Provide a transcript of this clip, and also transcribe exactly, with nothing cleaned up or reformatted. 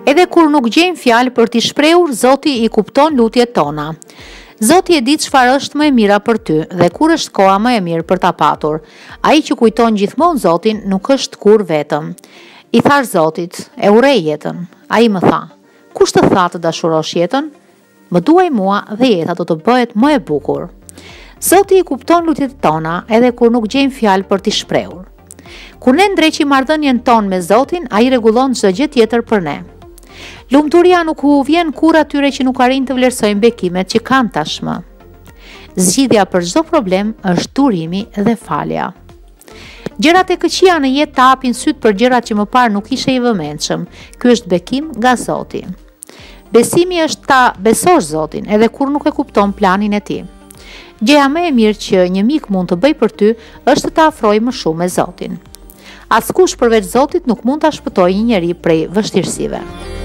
Edhe kur nuk gjejmë fjalë për t'i shprehur, Zoti i kupton lutjet tona. Zoti e di çfarë është më e mira për ty dhe kur është koha më e mirë për ta patur. Ai që kujton gjithmonë Zotin nuk është kur vetëm. I thash Zotit, e urej jetën. Ai më tha, kush të tha të dashurosh jetën? Më duaj mua dhe jeta do të bëhet më e bukur. Zoti i kupton lutjet tona edhe kur nuk gjejmë fjalë për t'i shprehur. Kur ne ndreqim marrëdhënien tonë me Zotin, ai rregullon çdo gjë tjetër për ne. Lumturia nuk u vjen kur atyre që nuk arrin të vlerësojnë bekimet që kanë tashmë. Zgjidhja për çdo problem është durimi dhe falja. Gjërat e këqija në jetë të hapin syt për gjërat që më parë nuk ishe i vëmendshëm. Ky është bekim nga Zoti. Besimi është ta besosh Zotin edhe kur nuk e kupton planin e tij. Gjëja më e mirë që një mik mund të bëjë për ty është të ta afrojë më shumë me Zotin. Askush përveç Zotit nuk mund ta shpëtojë një njeri prej vështirësive.